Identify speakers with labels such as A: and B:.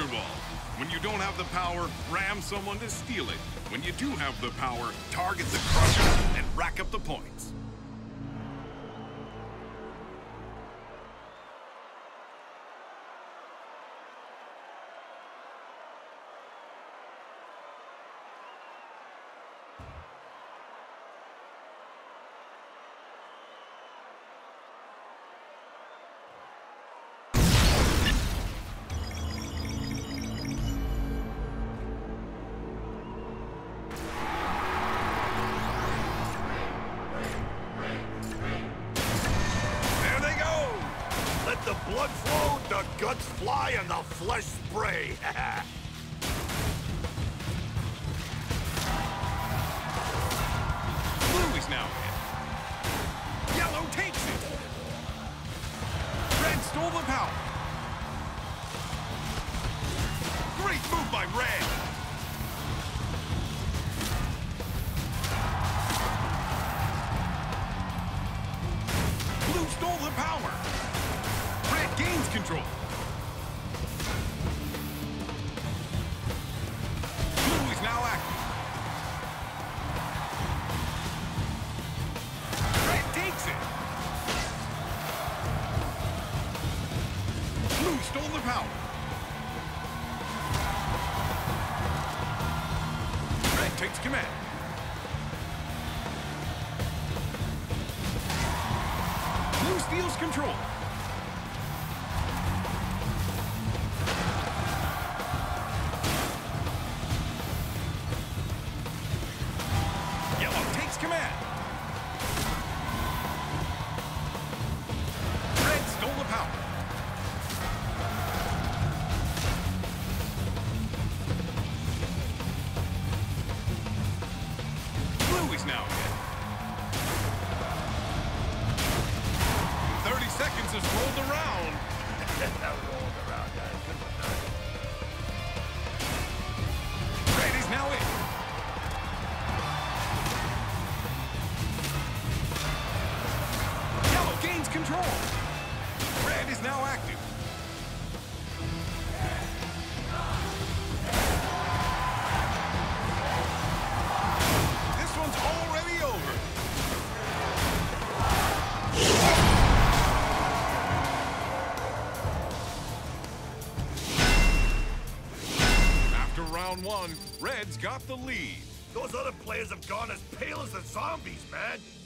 A: Booster Ball. When you don't have the power, ram someone to steal it. When you do have the power, target the Crusher and rack up the points.
B: The blood flow, the guts fly, and the flesh spray.
A: Blue is now in. Yellow takes it. Red stole the power. Great move by Red. Blue stole the power. Red gains control. Blue is now active. Red takes it. Blue stole the power. Red takes command. Blue steals control. Yellow takes command. Red stole the power. Blue is now in. 30 seconds has rolled around. Red is now in. Gains control. Red is now active. This one's already over. After round one, Red's got the lead.
B: Those other players have gone as pale as the zombies, man.